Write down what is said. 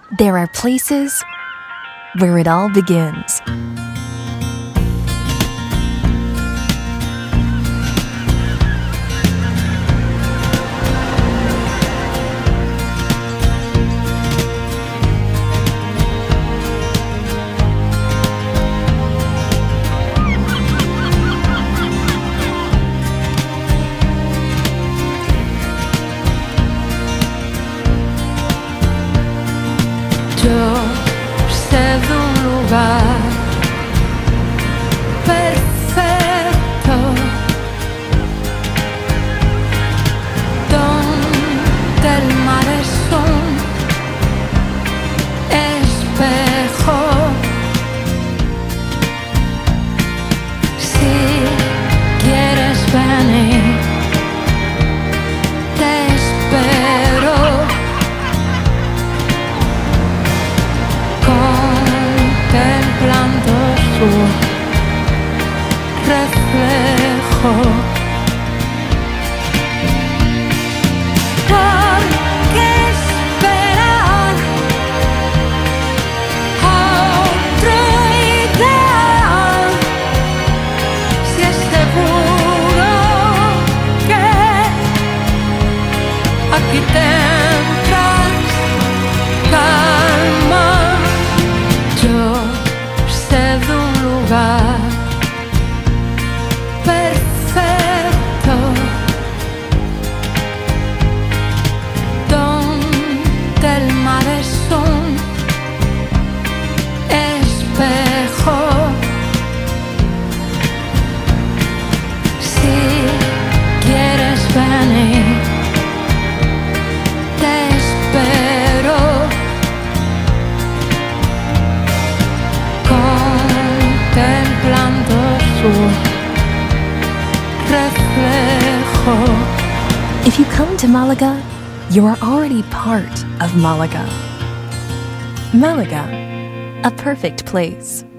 There are places where it all begins. Yo sé de un lugar perfecto donde el mar es un espejo. Si quieres venir, te espero. Contemplando su reflejo, ¿por qué esperar otro ideal si es seguro que aquí tendrás calma? Yo sé de un lugar perfecto donde el mar es un espejo. Si quieres venir, te espero. Contemplando su reflejo. If you come to Málaga, you are already part of Málaga. Málaga, a perfect place.